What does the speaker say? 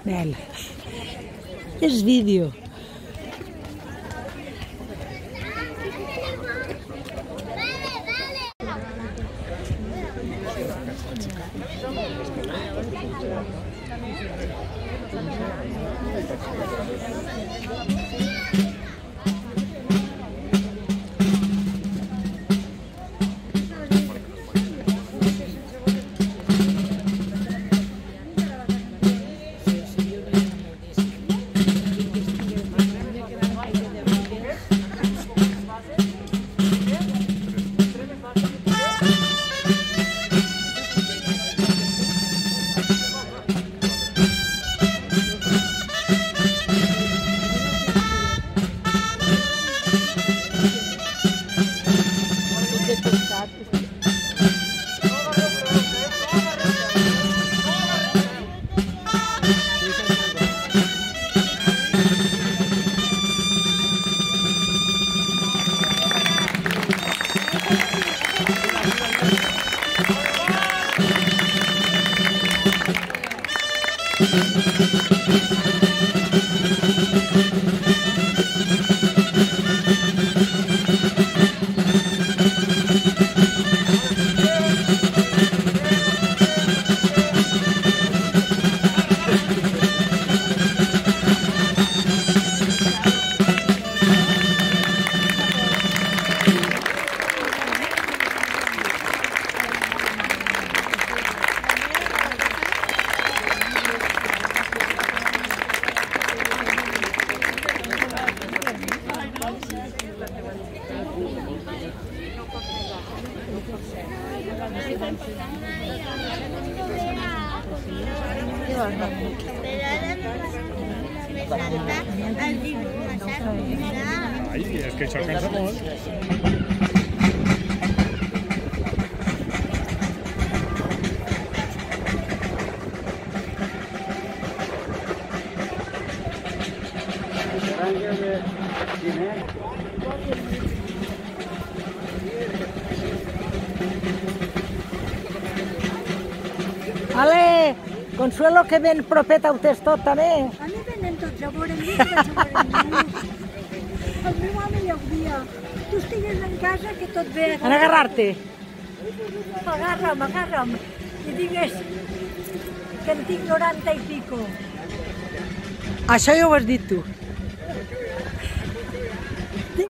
Bella. És vídeo. Ai, és que això cansa molt. Ale, Consuelo, que ben propet a vostès tot, també. A mi venen tots a veure mi, vaig a veure mi. El meu home ja ho dia. Tu estigues en casa, que tot bé. En agarrar-te. Agarra'm. I digues que en tinc 90 i pico. Això ja ho has dit tu.